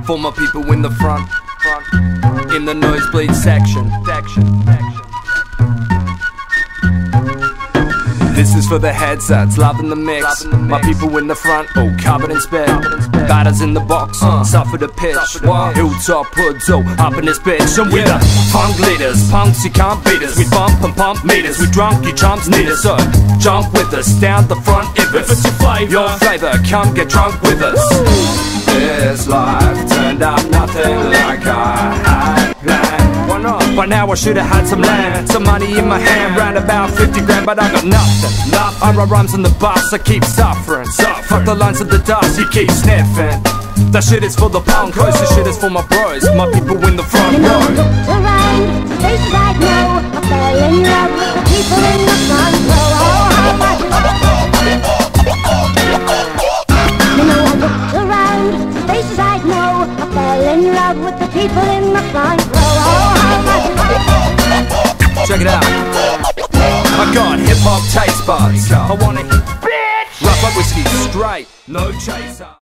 For my people in the front, in the nosebleed section. This is for the headsets, loving the mix. My people in the front, oh, covered in spit. Batters in the box, suffer the pitch. Hilltop hoods, oh, up in this bitch. And we're the funk leaders, punks, you can't beat us. We bump and pump meters, we drunk, you chumps need us. So jump with us, down the front if it's your flavor, come get drunk with us. This life turned out nothing like I had planned. Why not? By now I should've had some land, some money in my hand, round about 50 grand, but I got nothing. I write rhymes on the bus, I keep suffering. Fuck the lines of the dust, you keep sniffing. That shit is for the punkos, this shit is for my bros, my people in the front row. You know, I looked around, faces I know, I fell in love with the people in the front row. Oh, how much you know, I looked around, faces I know, I fell in love with the people in the front row. Oh, how much check it out. I got hip-hop taste buds, I wanna hit bitch, rough up whiskey straight, no chaser.